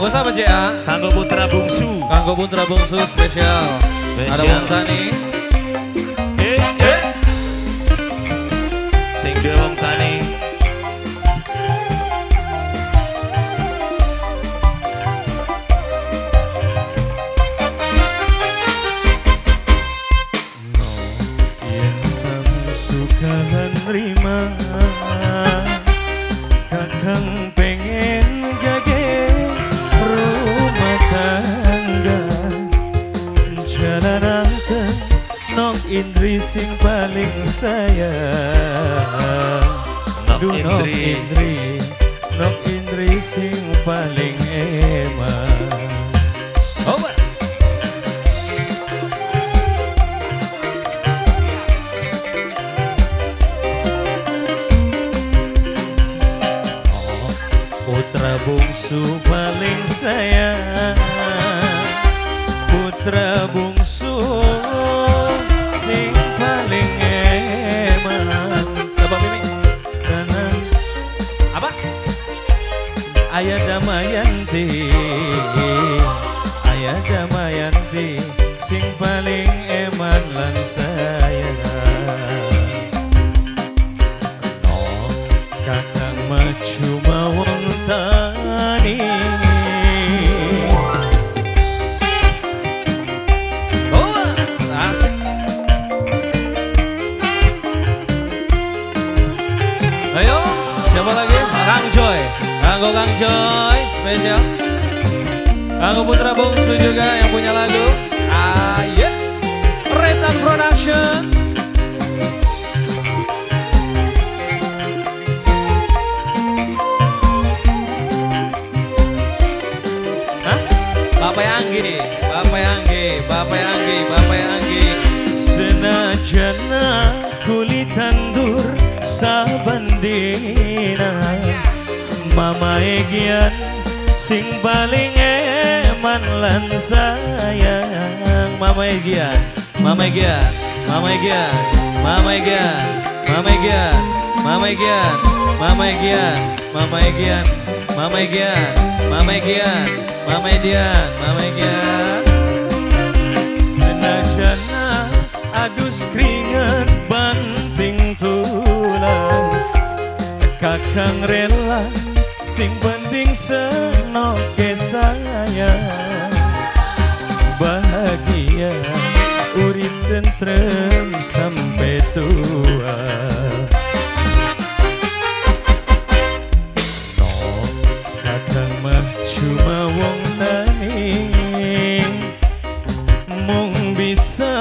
siapa CA? Kanggo putra bungsu. Kanggo putra bungsu spesial. Ada Wong Tani. Sing dua Wong Tani. Nerima kakang pengen gage rumah tangga jalanakan Nok Indri sing paling sayang Nok Indri sing paling emang Putra bungsu paling sayang, putra bungsu sing paling eman. Apa ini? Kanan. Apa? Ayah Damayanti, Ayah Damayanti sing paling eman lan sayang. No, kakang maju mawon tani. Oh, asik. Ayo, siapa lagi? Kang Joy. Kanggo Kang Joy spesial. Kanggo putra bungsu juga yang punya lagu. Ayo, Retan Production. Bapak Anggi, Bapak Anggi, Bapak Anggi, Bapak Anggi. Senajana kulit tandur sabandina, Mama Egyan sing paling eman lan sayang. Mama Egyan, Mama Egyan, Mama Egyan, Mama Egyan, Mama Egyan, Mama Egyan, Mama Egyan, Mama Egyan, Mama Egyan, Mama Egyan, Mama Egyan, Mama Egyan. Senajana adus keringat banting tulang, kakang rela sing penting senoke sayang. Bahagia urip tentrem sampai tua. No, kakang mah cuma wong tani, mung bisa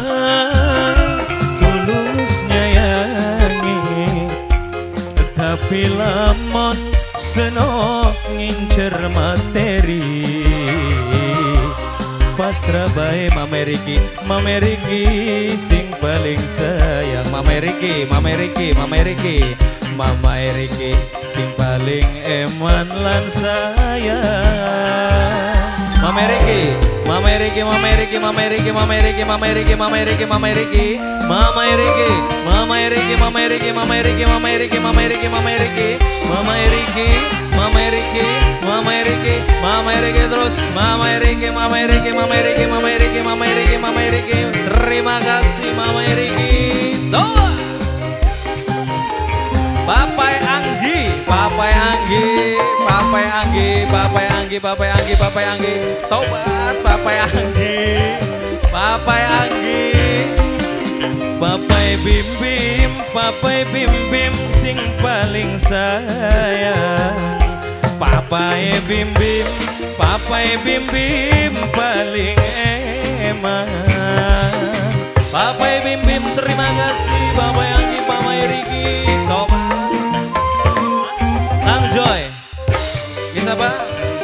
tulus nyayangi, tapi lamun senok ngincer materi, pasrah bae Mameriki, Mameriki sing paling sayang. Mameriki, Mameriki, Mameriki, Mama Eriki sing paling eman lan sayang. Mameriki, Mameriki, Mameriki, Mameriki, Mameriki, Mameriki, Mameriki, Mameriki, Mama Eriki, Mama Eriki, Mama Eriki, Mama Eriki, Mama Eriki, Mama Eriki, Mama Eriki, Mama Eriki, Mama Eriki, Mama Eriki, Mama Eriki terus Mama Eriki, Mama Eriki, Mama Eriki, Mama Eriki, Mama Eriki, Mama Eriki. Terima kasih Mama Eriki. Doa. Bapak Anggi, Bapak Anggi, Bapak Anggi, Bapak Anggi, Bapak Anggi, Bapak Anggi. Tobat Bapak Anggi, Bapak Anggi. Bapak Bim Bim, Bapak Bim Bim sing paling sayang. Papai Bim Bim, Papai Bim Bim paling eman. Papai Bim Bim terima kasih Bapak Anggi, Mama Eriki. Tobat. Kang Joy, bisa Pak?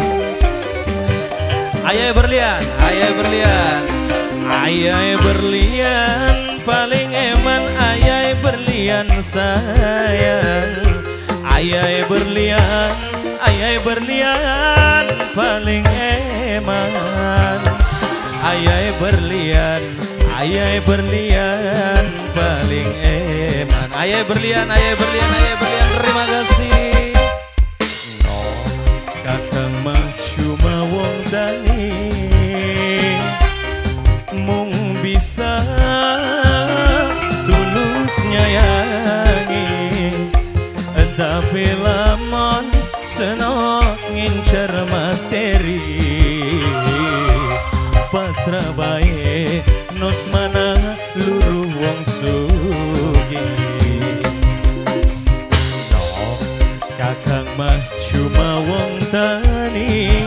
Ayah berlian, Ayah berlian, Ayah berlian paling eman. Ayah berlian sayang. Ayah berlian, Ayah berlian paling eman. Ayah berlian, Ayah berlian paling eman. Ayah berlian, Ayah berlian, Ayah berlian. Terima kasih. No, kakang mah cuma pasrah bae nos mana luru wong sugih. No kakang mah cuma wong tani.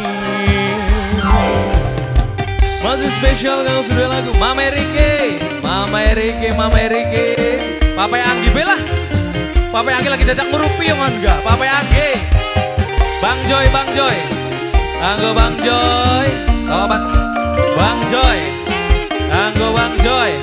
Masih spesial kalau sudah lagu Mama Erike, Mama Erike, Mama Erike. Papa Anggi bela, Papa Anggi lagi dadak merupi yang enggak, Papa Anggi. Bang Joy, Bang Joy, anggo Bang Joy, obat Bang Joy, anggo Bang Joy.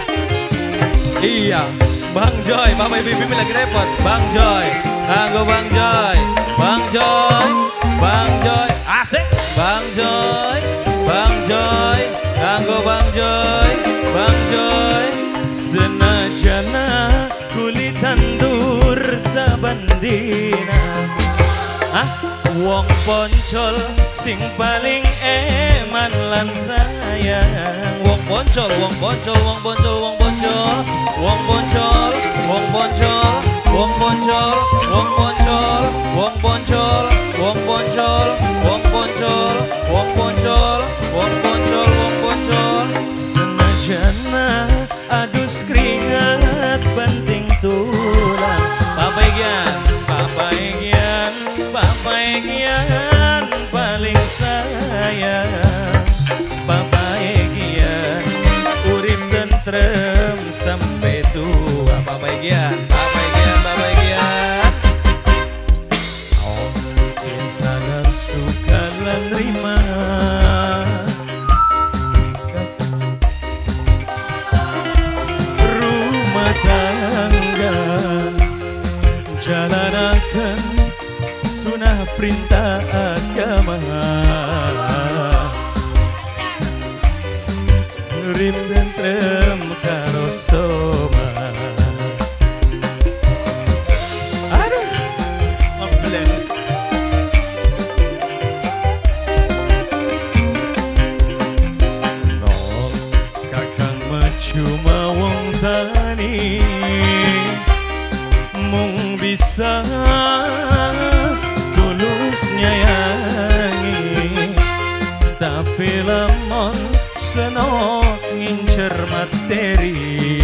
Iya, Bang Joy, Papa Ibu lagi repot. Bang Joy, anggo Bang Joy, Bang Joy, Bang Joy, asik. Bang Joy, Bang Joy, anggo Bang Joy, Bang Joy. Senajana kulit tandur sabandina. Ah, wong poncol sing paling eman lan sayang. Wong poncol, wong poncol, wong poncol, wong poncol, wong poncol, wong poncol, wong poncol, wong poncol, wong poncol, wong poncol, wong poncol, wong poncol, wong poncol, wong poncol. Senajana adus keringat banting tulang. Papa Egyan, Papa Egyan, Papa Egyan paling sayang. Papa Egyan urip tentrem sampai tua. Papa Egyan, Papa Egyan, Papa Egyan. Oh, sadar suka lan rima. Rumah tangga jalanakan sunah perintah agama. Rim dan trem karo soma. Aduh, ngeblen. No, kakang mah cuma wong tani. Mung bisa tulus nyayangi, tapi lemon senok ngincer materi.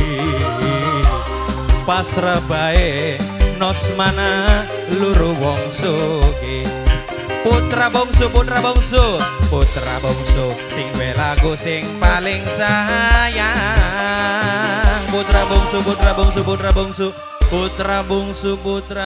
Pasrah bae nos mana luru wong sugih. Putra bungsu, putra bungsu, putra bungsu sing belagu sing paling sayang. Putra bungsu, putra bungsu, putra bungsu, putra bungsu, putra